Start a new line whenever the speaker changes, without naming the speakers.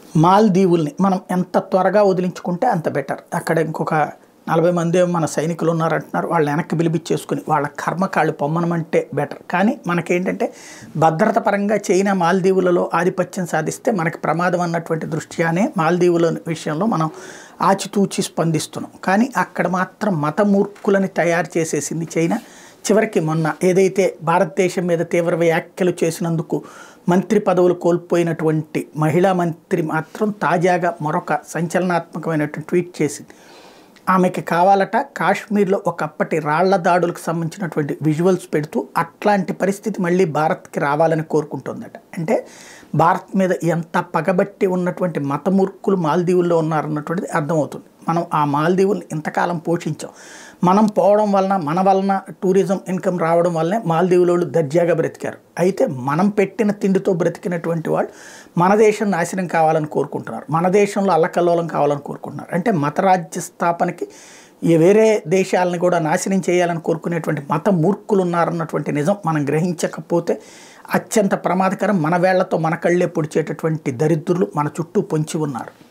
మాల్దీవుల్ని మనం ఎంత త్వరగా వదిలించుకుంటే అంత బెటర్. అక్కడ ఇంకొక 40 మంది మన సైనికులు ఉన్నారంటున్నారు. వాళ్ళు వెనక్కి పిలిపించేసుకుని వాళ్ళ కర్మకాళ్ళు పొమ్మనమంటే బెటర్. కానీ మనకేంటంటే భద్రత పరంగా చైనా మాల్దీవులలో ఆధిపత్యం సాధిస్తే మనకి ప్రమాదం అన్నటువంటి దృష్ట్యానే మాల్దీవుల విషయంలో మనం ఆచితూచి స్పందిస్తున్నాం. కానీ అక్కడ మాత్రం మతమూర్ఖులని తయారు చేసేసింది చైనా. చివరికి మొన్న ఏదైతే భారతదేశం మీద తీవ్ర వ్యాఖ్యలు చేసినందుకు మంత్రి పదవులు కోల్పోయినటువంటి మహిళా మంత్రి మాత్రం తాజాగా మరొక సంచలనాత్మకమైనటువంటి ట్వీట్ చేసింది. ఆమెకి కావాలట కాశ్మీర్లో ఒకప్పటి రాళ్ల దాడులకు సంబంధించినటువంటి విజువల్స్ పెడుతూ అట్లాంటి పరిస్థితి మళ్ళీ భారత్కి రావాలని కోరుకుంటుందట. అంటే భారత్ మీద ఎంత పగబట్టి ఉన్నటువంటి మతమూర్ఖులు మాల్దీవుల్లో ఉన్నారన్నటువంటిది అర్థమవుతుంది. మనం ఆ మాల్దీవుల్ని ఇంతకాలం పోషించాం. మనం పోవడం వలన మన వలన టూరిజం ఇన్కమ్ రావడం వల్లనే మాల్దీవులోళ్ళు దర్జాగా బ్రతికారు. అయితే మనం పెట్టిన తిండితో బ్రతికినటువంటి వాళ్ళు మన దేశం నాశనం కావాలని కోరుకుంటున్నారు. మన దేశంలో అల్లకల్లోలం కావాలని కోరుకుంటున్నారు. అంటే మతరాజ్య స్థాపనకి వేరే దేశాలను కూడా నాశనం చేయాలని కోరుకునేటువంటి మత మూర్ఖులు ఉన్నారన్నటువంటి నిజం మనం గ్రహించకపోతే అత్యంత ప్రమాదకరం. మన వేళ్లతో మన కళ్ళే పొడిచేటటువంటి దరిద్రులు మన చుట్టూ పొంచి ఉన్నారు.